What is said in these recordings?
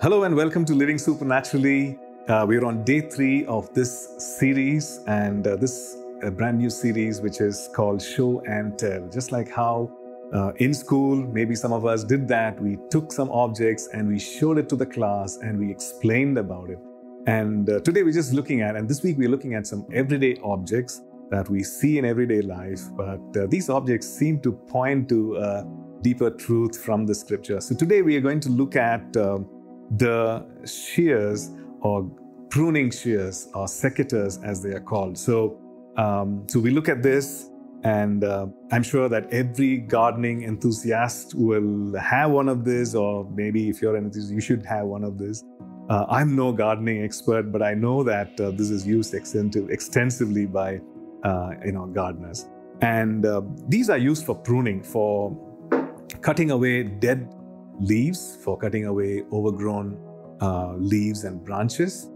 Hello and welcome to Living Supernaturally. We're on day 3 of this series, and this brand new series which is called Show and Tell. Just like how in school, maybe some of us did that. We took some objects and we showed it to the class and we explained about it. And today we're just looking at, and this week we're looking at some everyday objects that we see in everyday life. But these objects seem to point to a deeper truth from the scripture. So today we are going to look at the shears, or pruning shears, or secateurs as they are called. So we look at this, and I'm sure that every gardening enthusiast will have one of these, or maybe if you're an enthusiast, you should have one of these. I'm no gardening expert, but I know that this is used extensively by gardeners. And these are used for pruning, for cutting away dead leaves, for cutting away overgrown leaves and branches.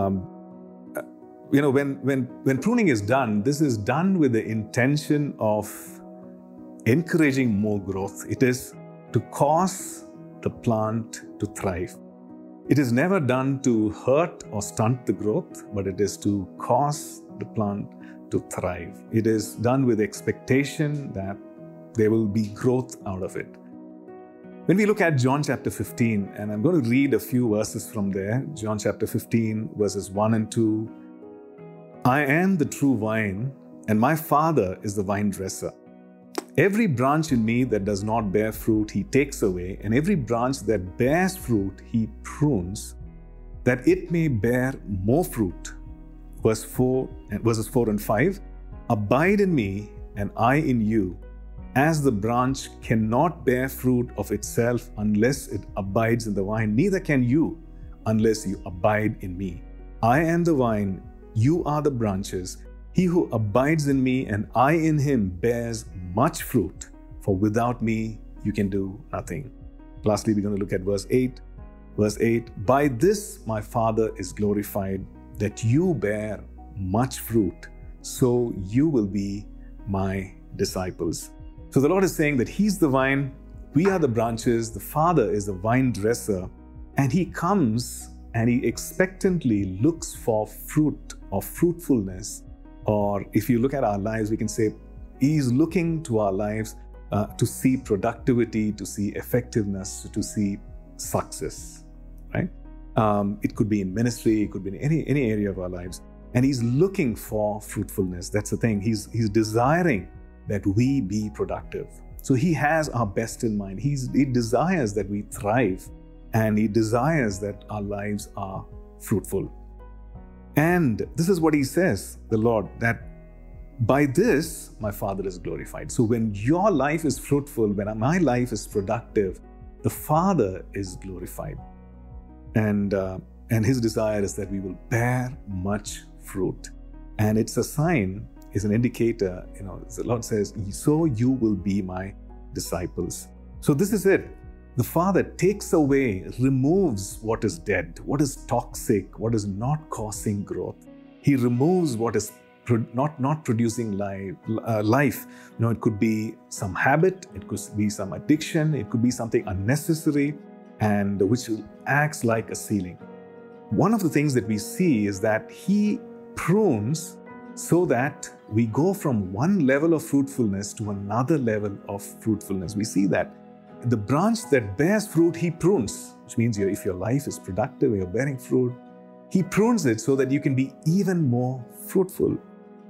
When pruning is done, this is done with the intention of encouraging more growth. It is to cause the plant to thrive. It is never done to hurt or stunt the growth, but it is to cause the plant to thrive. It is done with expectation that there will be growth out of it. When we look at John chapter 15, and I'm going to read a few verses from there, John chapter 15, verses 1 and 2. I am the true vine, and my Father is the vine dresser. Every branch in me that does not bear fruit, he takes away, and every branch that bears fruit, he prunes, that it may bear more fruit. Verses 4 and 5. Abide in me, and I in you. As the branch cannot bear fruit of itself unless it abides in the vine, neither can you unless you abide in me. I am the vine, you are the branches. He who abides in me and I in him bears much fruit, for without me you can do nothing. Lastly, we're going to look at verse 8. Verse 8, by this my Father is glorified, that you bear much fruit, so you will be my disciples. So the Lord is saying that He's the vine, we are the branches, the Father is the vine dresser, and He comes and He expectantly looks for fruit or fruitfulness. Or if you look at our lives, we can say He's looking to our lives to see productivity, to see effectiveness, to see success, right? It could be in ministry, it could be in any area of our lives. And He's looking for fruitfulness. That's the thing. He's desiring that we be productive. So He has our best in mind. He desires that we thrive, and He desires that our lives are fruitful. And this is what He says, the Lord, that by this my Father is glorified. So when your life is fruitful, when my life is productive, the Father is glorified. And His desire is that we will bear much fruit. And it's a sign, is an indicator, the Lord says, so you will be my disciples. So this is it. The Father takes away, removes what is dead, what is toxic, what is not causing growth. He removes what is not producing life. It could be some habit, it could be some addiction, it could be something unnecessary, and which acts like a ceiling. One of the things that we see is that He prunes so that we go from one level of fruitfulness to another level of fruitfulness. We see that the branch that bears fruit, He prunes, which means if your life is productive, you're bearing fruit, He prunes it so that you can be even more fruitful.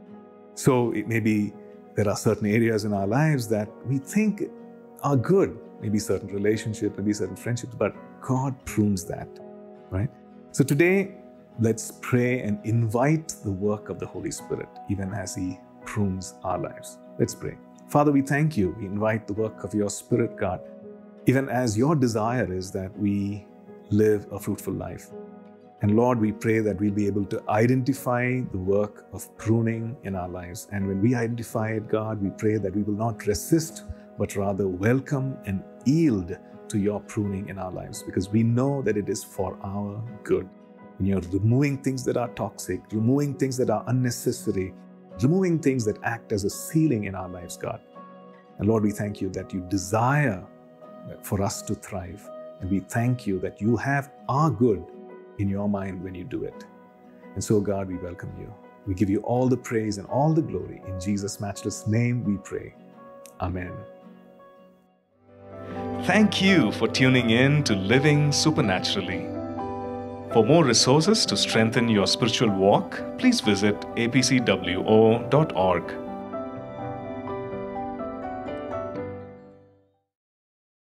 So it may be there are certain areas in our lives that we think are good, maybe certain relationships, maybe certain friendships, but God prunes that, right? So today, let's pray and invite the work of the Holy Spirit, even as He prunes our lives. Let's pray. Father, we thank You. We invite the work of Your Spirit, God, even as Your desire is that we live a fruitful life. And Lord, we pray that we'll be able to identify the work of pruning in our lives. And when we identify it, God, we pray that we will not resist, but rather welcome and yield to Your pruning in our lives, because we know that it is for our good. When You're removing things that are toxic, removing things that are unnecessary, removing things that act as a ceiling in our lives, God. And Lord, we thank You that You desire for us to thrive. And we thank you that you have our good in your mind when you do it. And so, God, we welcome you. We give you all the praise and all the glory. In Jesus' matchless name we pray. Amen. Thank you for tuning in to Living Supernaturally. For more resources to strengthen your spiritual walk, please visit apcwo.org.